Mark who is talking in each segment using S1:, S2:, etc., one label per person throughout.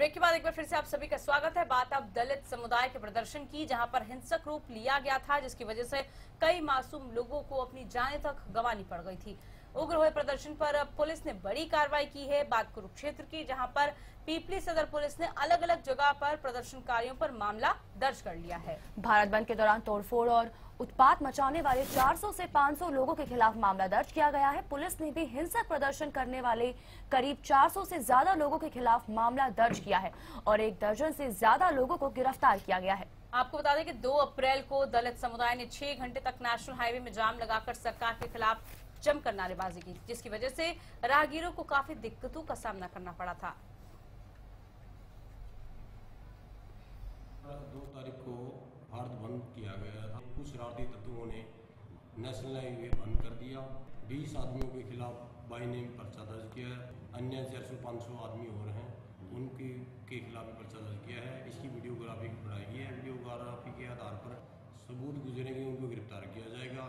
S1: Break के बाद एक बार फिर से आप सभी का स्वागत है। बात अब दलित समुदाय के प्रदर्शन की, जहां पर हिंसक रूप लिया गया था, जिसकी वजह से कई मासूम लोगों को अपनी जानें तक गंवानी पड़ गई थी। उग्र हुए प्रदर्शन पर पुलिस ने बड़ी कार्रवाई की है। बात कुरुक्षेत्र की, जहां पर पीपली सदर पुलिस ने अलग अलग जगह पर प्रदर्शनकारियों पर मामला दर्ज कर लिया है।
S2: भारत बंद के दौरान तोड़फोड़ और उत्पात मचाने वाले 400 से 500 लोगों के खिलाफ मामला दर्ज किया गया है। पुलिस ने भी हिंसक प्रदर्शन करने वाले करीब 400 से ज्यादा लोगों के खिलाफ मामला दर्ज किया है और 1 दर्जन से ज्यादा लोगों को गिरफ्तार किया गया है।
S1: आपको बता दें कि 2 अप्रैल को दलित समुदाय ने 6 घंटे तक नेशनल हाईवे में जाम लगाकर सरकार के खिलाफ जमकर नारेबाजी की, जिसकी वजह से राहगीरों को काफी दिक्कतों का सामना करना पड़ा था।
S3: 2 तारीख को भारत बंद किया गया था। कुछ शरारती तत्वों ने नेशनल हाईवे बंद कर दिया। 20 आदमियों के खिलाफ बाई नेम पर्चा दर्ज किया है। अन्य 400-500 आदमी और हैं, उनके खिलाफ भी पर्चा दर्ज किया है। इसकी वीडियोग्राफी बनाई गई है। वीडियोग्राफी के आधार पर सबूत गुजरेंगे, उनको गिरफ्तार किया जाएगा।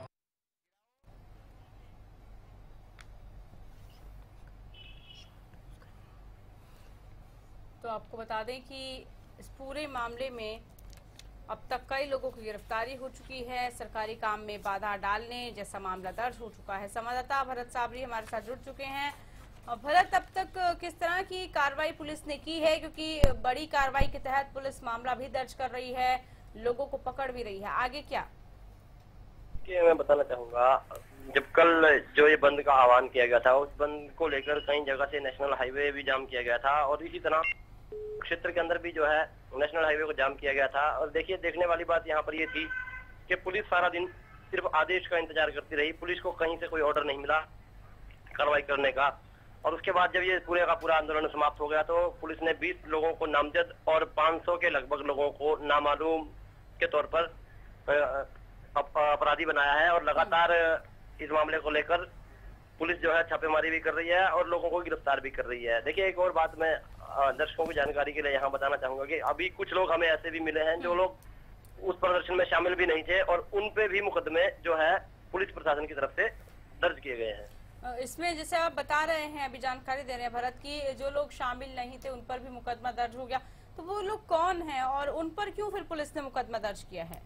S1: तो आपको बता दें कि इस पूरे मामले में अब तक कई लोगों की गिरफ्तारी हो चुकी है। सरकारी काम में बाधा डालने जैसा मामला दर्ज हो चुका है। संवाददाता भरत साबरी हमारे साथ जुड़ चुके हैं। भरत, अब तक किस तरह की कार्रवाई पुलिस ने की है, क्योंकि बड़ी कार्रवाई के तहत पुलिस मामला भी दर्ज कर रही है, लोगों को पकड़ भी रही है, आगे क्या?
S4: मैं बताना चाहूंगा, जब कल जो ये बंद का आह्वान किया गया था, उस बंद को लेकर कई जगह से नेशनल हाईवे भी जाम किया गया था और इसी तरह क्षेत्र के अंदर भी जो है नेशनल हाईवे को जाम किया गया था। और देखिए, देखने वाली बात यहाँ पर ये थी कि पुलिस सारा दिन सिर्फ आदेश का इंतजार करती रही। पुलिस को कहीं से कोई ऑर्डर नहीं मिला कार्रवाई करने का। और उसके बाद जब ये पूरे का पूरा आंदोलन समाप्त हो गया तो पुलिस ने 20 लोगों को नामजद और 500 के लगभग लोगों को नामालूम के तौर पर अपराधी बनाया है। और लगातार इस मामले को लेकर पुलिस जो है छापेमारी भी कर रही है और लोगों को गिरफ्तार भी कर रही है। देखिए, एक और बात मैं दर्शकों की जानकारी के लिए यहाँ बताना चाहूंगा कि अभी कुछ लोग हमें ऐसे भी मिले हैं जो लोग उस प्रदर्शन में शामिल भी नहीं थे और उन पे भी मुकदमे जो है पुलिस प्रशासन की तरफ से दर्ज किए गए हैं।
S1: इसमें जैसे आप बता रहे हैं, अभी जानकारी दे रहे हैं भरत की, जो लोग शामिल नहीं थे उन पर भी मुकदमा दर्ज हो गया, तो वो लोग कौन हैं और उन पर क्यों फिर पुलिस ने मुकदमा दर्ज किया है?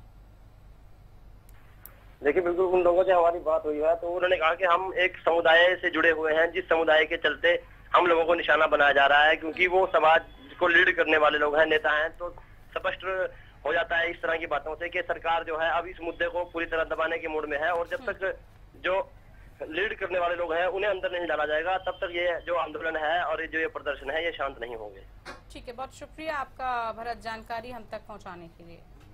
S4: देखिए, बिल्कुल उन लोगों से हमारी बात हुई है तो उन्होंने कहा कि हम एक समुदाय से जुड़े हुए हैं, जिस समुदाय के चलते हम लोगों को निशाना बनाया जा रहा है, क्योंकि वो समाज को लीड करने वाले लोग हैं, नेता हैं। तो स्पष्ट हो जाता है इस तरह की बातों से कि सरकार जो है अब इस मुद्दे को पूरी तरह दबाने के मूड में है और जब तक जो लीड करने वाले लोग हैं उन्हें अंदर नहीं डाला जाएगा, तब तक ये जो आंदोलन है और जो ये प्रदर्शन है ये शांत नहीं होंगे।
S1: ठीक है, बहुत शुक्रिया आपका भरत, जानकारी हम तक पहुँचाने के लिए।